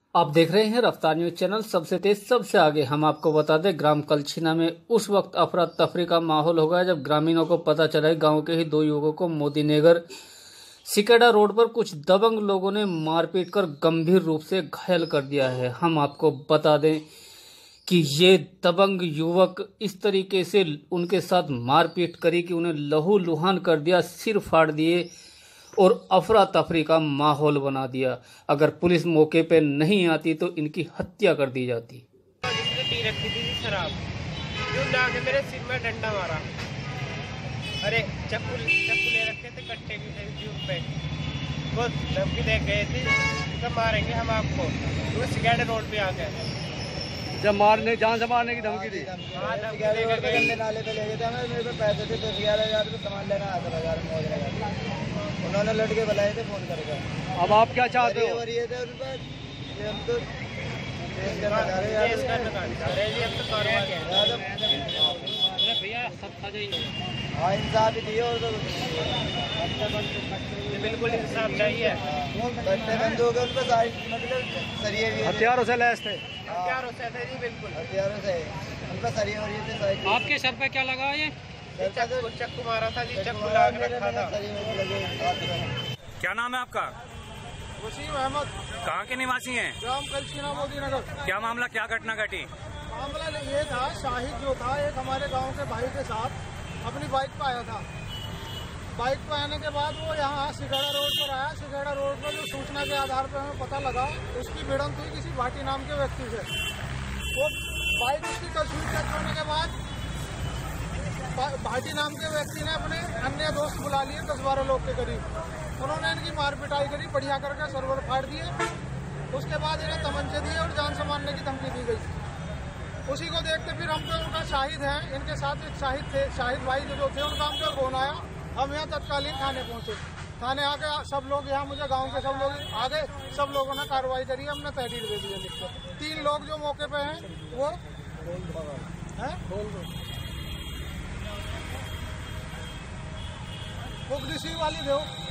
आप देख रहे हैं रफ्तार न्यूज चैनल, सबसे तेज सबसे आगे। हम आपको बता दें, ग्राम कलछीना में उस वक्त अफरा तफरी का माहौल हो गया जब ग्रामीणों को पता चला गांव के ही दो युवकों को मोदीनगर सिकेडा रोड पर कुछ दबंग लोगों ने मारपीट कर गंभीर रूप से घायल कर दिया है। हम आपको बता दें कि ये दबंग युवक इस तरीके से उनके साथ मारपीट करी कि उन्हें लहू लुहान कर दिया, सिर फाड़ दिए और अफरा तफरी का माहौल बना दिया। अगर पुलिस मौके पे नहीं आती तो इनकी हत्या कर दी जाती। पी रखी थी शराब, जो मेरे सिर में डंडा मारा। अरे चप्पू ले रखे थे, कट्टे भी थे जीप पे। वो धमकी दे गए थे तो मारेंगे हम आपको। वो सिकेडा रोड पे आ गए, जब मारने जान से मारने की धमकी दी। हाँ, धमकी नाले पे ले गए थे। मेरे पे पैसे थे 10,000 रुपये, सामान लेना आया था बाजार में। उन्होंने लड़के बुलाए थे फोन करके। अब आप क्या चाहते हो? ये थे उन पर हम तो हाँ इंसाफ ही दिए। और बिल्कुल इंसाफ चाहिए। बच्चे बंद हो गए, उन पर मतलब सरिये भी हथियारों से लैस थे। हथियारों से थे जी, बिल्कुल हथियारों से उन पर सरिये वरिये थे। आपके सर पे क्या लगा? ये चक्कू मारा था जी, चक्कू लगा के रखा था। क्या नाम है आपका? वसीम अहमद। कहाँ के निवासी हैं? ग्राम कलछीना मोदीनगर। क्या मामला, क्या घटना घटी? मामला ये था, शाहिद जो था एक हमारे गांव के भाई के साथ अपनी बाइक पर आया था। बाइक पर आने के बाद वो यहाँ सिकेडा रोड पर आया। सिकेडा रोड पर जो सूचना के आधार पर हमें पता लगा उसकी भिड़ंत हुई किसी भाटी नाम के व्यक्ति से। वो बाइक उसकी तस्वीर चेक होने के बाद भाटी नाम के व्यक्ति ने अपने अन्य दोस्त बुला लिए, 10-12 लोग के करीब। उन्होंने इनकी मार पिटाई करी, बढ़िया करके सर्वर फाड़ दिए। उसके बाद इन्हें तमंचे दिए और जान से मारने की धमकी दी गई। उसी को देखते फिर हम पे उनका शाहिद है, इनके साथ एक शाहिद थे, शाहिद भाई जो थे, उनका हम पे फोन आया। हम यहाँ तत्कालीन थाने पहुँचे। थाने आके सब लोग यहाँ, मुझे गाँव के सब लोग आ गए। सब लोगों ने कार्रवाई करी, हमने तहरीर दे दी है लिख कर। 3 लोग जो मौके पे हैं वो पुगदिशी वाली दो।